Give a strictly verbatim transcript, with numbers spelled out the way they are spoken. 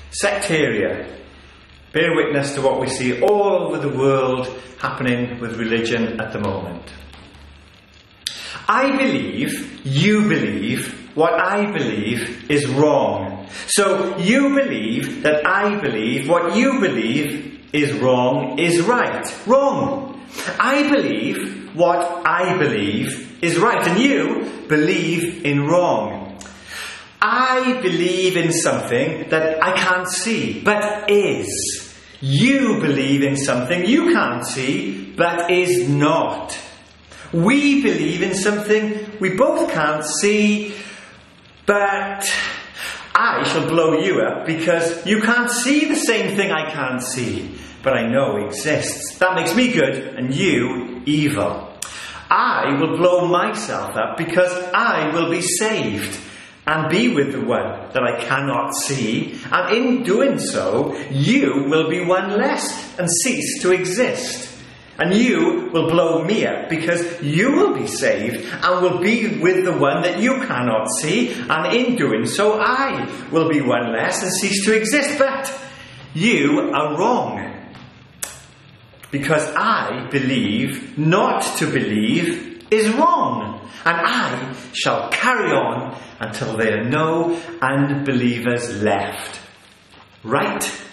Sectaria. Bear witness to what we see all over the world happening with religion at the moment. I believe, you believe, what I believe is wrong. So you believe that I believe what you believe is wrong is right. Wrong. I believe what I believe is right, and you believe in wrong. I believe in something that I can't see, but is. You believe in something you can't see, but is not. We believe in something we both can't see, but I shall blow you up because you can't see the same thing I can't see, but I know exists. That makes me good and you evil. I will blow myself up because I will be saved and be with the one that I cannot see, and in doing so, you will be one less and cease to exist. And you will blow me up because you will be saved and will be with the one that you cannot see, and in doing so, I will be one less and cease to exist. But you are wrong, because I believe not to believe is wrong, and I shall carry on until there are no unbelievers left. Right?